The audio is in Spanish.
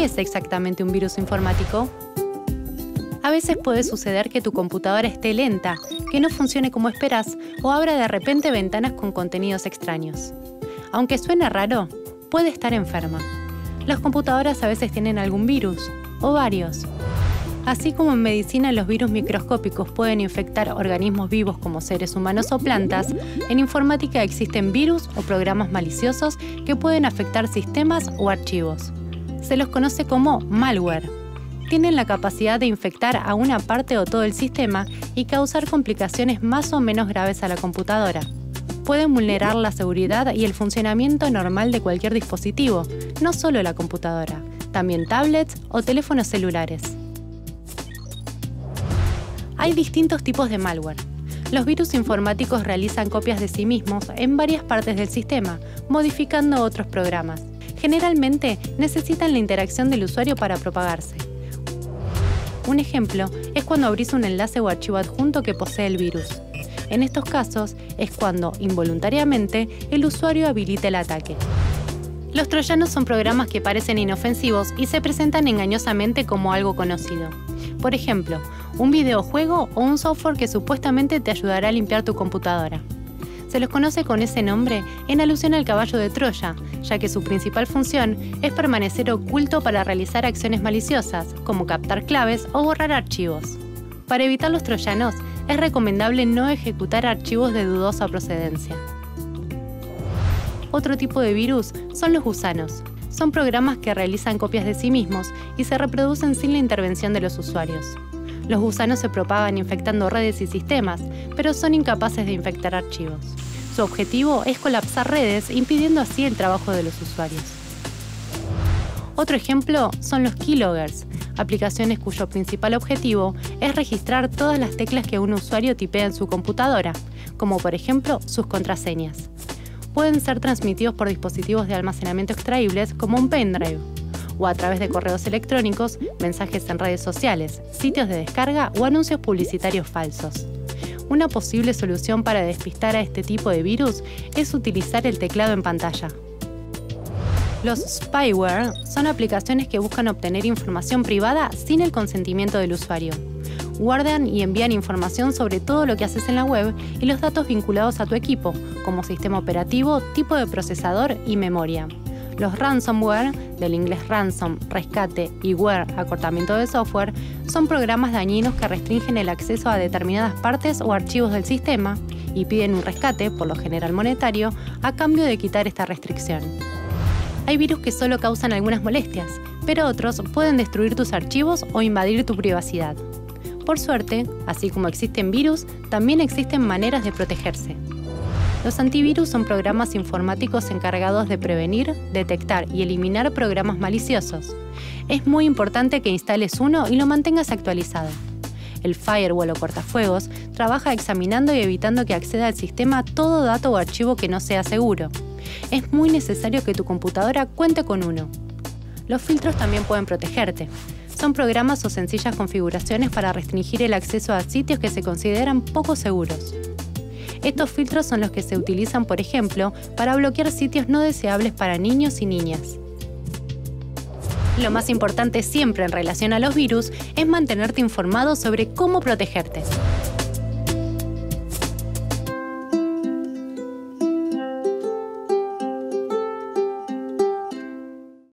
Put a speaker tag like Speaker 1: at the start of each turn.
Speaker 1: ¿qué es exactamente un virus informático? A veces puede suceder que tu computadora esté lenta, que no funcione como esperas o abra de repente ventanas con contenidos extraños. Aunque suene raro, puede estar enferma. Las computadoras a veces tienen algún virus, o varios. Así como en medicina los virus microscópicos pueden infectar organismos vivos como seres humanos o plantas, en informática existen virus o programas maliciosos que pueden afectar sistemas o archivos. Se los conoce como malware. Tienen la capacidad de infectar a una parte o todo el sistema y causar complicaciones más o menos graves a la computadora. Pueden vulnerar la seguridad y el funcionamiento normal de cualquier dispositivo, no solo la computadora, también tablets o teléfonos celulares. Hay distintos tipos de malware. Los virus informáticos realizan copias de sí mismos en varias partes del sistema, modificando otros programas. Generalmente necesitan la interacción del usuario para propagarse. Un ejemplo es cuando abrís un enlace o archivo adjunto que posee el virus. En estos casos es cuando, involuntariamente, el usuario habilita el ataque. Los troyanos son programas que parecen inofensivos y se presentan engañosamente como algo conocido. Por ejemplo, un videojuego o un software que supuestamente te ayudará a limpiar tu computadora. Se los conoce con ese nombre en alusión al caballo de Troya, ya que su principal función es permanecer oculto para realizar acciones maliciosas, como captar claves o borrar archivos. Para evitar los troyanos, es recomendable no ejecutar archivos de dudosa procedencia. Otro tipo de virus son los gusanos. Son programas que realizan copias de sí mismos y se reproducen sin la intervención de los usuarios. Los gusanos se propagan infectando redes y sistemas, pero son incapaces de infectar archivos. Su objetivo es colapsar redes, impidiendo así el trabajo de los usuarios. Otro ejemplo son los keyloggers, aplicaciones cuyo principal objetivo es registrar todas las teclas que un usuario tipea en su computadora, como por ejemplo sus contraseñas. Pueden ser transmitidos por dispositivos de almacenamiento extraíbles como un pendrive, o a través de correos electrónicos, mensajes en redes sociales, sitios de descarga o anuncios publicitarios falsos. Una posible solución para despistar a este tipo de virus es utilizar el teclado en pantalla. Los spyware son aplicaciones que buscan obtener información privada sin el consentimiento del usuario. Guardan y envían información sobre todo lo que haces en la web y los datos vinculados a tu equipo, como sistema operativo, tipo de procesador y memoria. Los ransomware, del inglés ransom, rescate y ware, acortamiento de software, son programas dañinos que restringen el acceso a determinadas partes o archivos del sistema y piden un rescate, por lo general monetario, a cambio de quitar esta restricción. Hay virus que solo causan algunas molestias, pero otros pueden destruir tus archivos o invadir tu privacidad. Por suerte, así como existen virus, también existen maneras de protegerse. Los antivirus son programas informáticos encargados de prevenir, detectar y eliminar programas maliciosos. Es muy importante que instales uno y lo mantengas actualizado. El firewall o cortafuegos trabaja examinando y evitando que acceda al sistema todo dato o archivo que no sea seguro. Es muy necesario que tu computadora cuente con uno. Los filtros también pueden protegerte. Son programas o sencillas configuraciones para restringir el acceso a sitios que se consideran poco seguros. Estos filtros son los que se utilizan, por ejemplo, para bloquear sitios no deseables para niños y niñas. Lo más importante siempre en relación a los virus es mantenerte informado sobre cómo protegerte.